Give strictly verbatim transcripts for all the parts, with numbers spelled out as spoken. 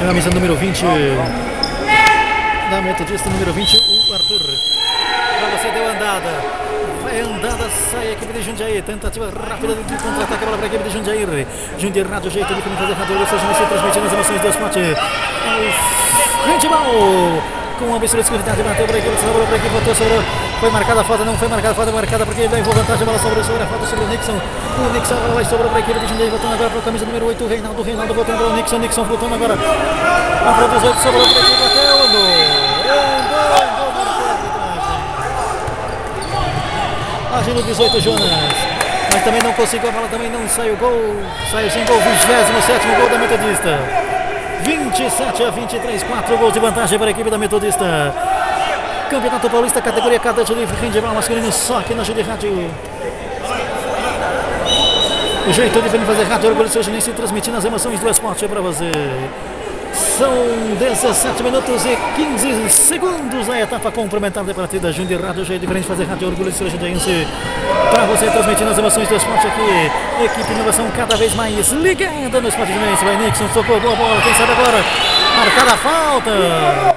camisa número vinte da Metodista, número vinte, o Arthur. Pra você, deu andada. Vai andada, sai a equipe de Jundiaí. Tentativa rápida de contra-ataque, bola para a equipe de Jundiaí. Jundiaí, rádio, jeito de fazer rádio. Vocês vão ser transmitindo as emoções do esporte. Handball com absoluta exclusividade. Bateu para a equipe, sobrou para a equipe, voltou, sobrou. Foi marcada a falta, não foi marcada a falta, marcada porque ele levou vantagem. A bola sobrou sobre a falta sobre o Nixon. O Nixon vai sobrou para a equipe de Jundiaí. Voltando agora para a camisa número oito, o Reinaldo. Reinaldo voltando para o Nixon. Nixon voltando agora para o dezoito, sobrou para a equipe até o Andor. Agindo dezoito, Jonas, mas também não conseguiu, a bola também não saiu. Gol, saiu sem gol, vigésimo sétimo gol da Metodista. vinte e sete a vinte e três, quatro gols de vantagem para a equipe da Metodista. Campeonato Paulista, categoria cadete livre, handebol masculino, só aqui na Júlia Rádio. O jeito de fazer rádio, orgulho seu chinense, transmitindo as emoções do esporte para você. São dezessete minutos e quinze segundos na etapa complementar da partida. Jundiaí Rádio, jeito diferente de fazer rádio, orgulho seu jundiaense. Para você, transmitindo as emoções do esporte aqui. Equipe inovação cada vez mais ligada no esporte jundiaense. Vai Nixon, tocou, boa bola, quem sabe agora? Marcada a falta.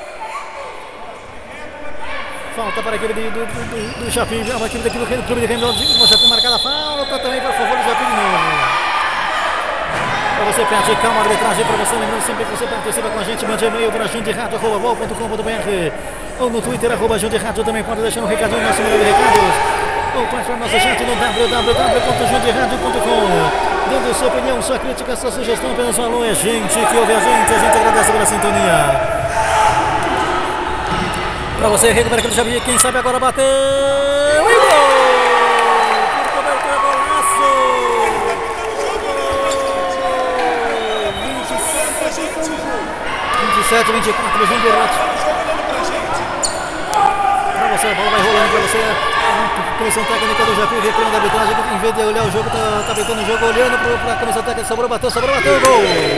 Falta para a equipe do, do, do, do Japim, a equipe daqui do Clube de Handball do Japim, marcada a falta também para favor do Japim de novo. Para você, pede calma, arbitragem para você, lembrando sempre que você participa com a gente, mande e-mail para jundiaí rádio arroba vol ponto com ponto br ou no Twitter, arroba jundiaí rádio, também pode deixar um recadinho no nosso número de recados, ou pode para nossa gente no w w w ponto jundiaí rádio ponto com, dando sua opinião, sua crítica, sua sugestão, apenas um alô, é gente que ouve a gente, a gente agradece pela sintonia. Para você, recupera aquele Javier, quem sabe agora bateu, e gol! vinte e sete, vinte e quatro, Jundiaí Rádio. Para você, a bola vai rolando para você. A comissão técnica do Japim reclama da arbitragem. Em vez de olhar o jogo, tá, tá beitando o jogo, olhando para a comissão técnica. Sobrou, bateu, sobrou, bateu, gol!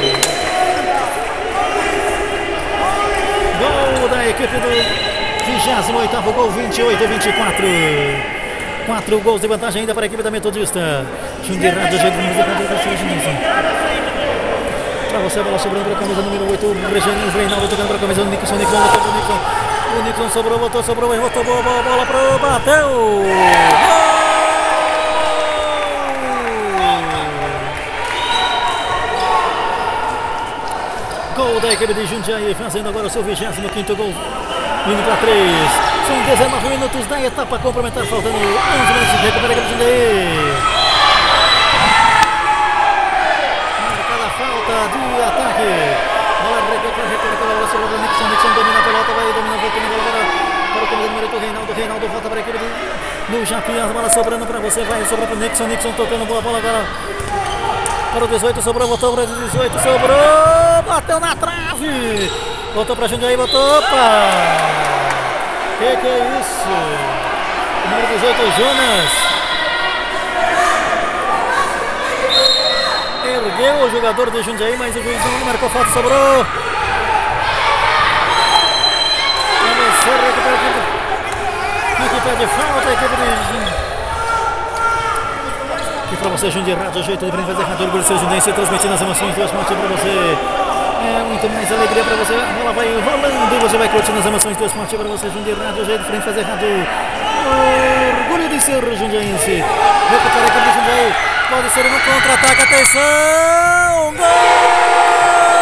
Gol da equipe do vigésimo oitavo gol, vinte e oito a vinte e quatro. Quatro gols de vantagem ainda para a equipe da Metodista. Jundiaí Rádio, jeito de fazer para você, a bola sobrando para a camisa número oito, o Reinaldo tocando para a camisa do Nixon, Nixon, botou para o Nixon, o Nixon sobrou, botou, sobrou, botou, boa, boa, bola para o bateu! Gol! Gol da equipe de Jundiaí, fazendo agora o seu vigésimo quinto gol, indo para três, são dezenove minutos da etapa complementar, faltando onze minutos, recupera a equipe de Jundiaí. De ataque, bola recuperada, recuperada, bola sobre o Nixon, Nixon domina a pelota, vai dominar, voltando a bola para, para o comando número oito, Reinaldo, Reinaldo volta para a equipe do Japim, a bola sobrando para você, vai sobrar para o Nixon, Nixon tocando boa bola agora para o dezoito, sobrou, botou para o dezoito, sobrou, bateu na trave, botou para Jundiaí, botou, opa, que que é isso, número dezoito, Jonas. Ergueu o jogador de Jundiaí, mas o juiz não marcou falta, sobrou. Começou a recuperar a equipe pede falta, a equipe de... E para você, Jundiaí Rádio, jeito de fazer rádio, orgulho seu Jundiaí, transmitindo as emoções do esporte para você. É muito mais alegria para você, a bola vai rolando, você vai curtindo as emoções do esporte para você, Jundiaí Rádio, jeito de fazer rádio. Orgulho de ser jundiaense. Recupera a equipe de Jundiaí. Pode ser no contra-ataque, atenção! Gol!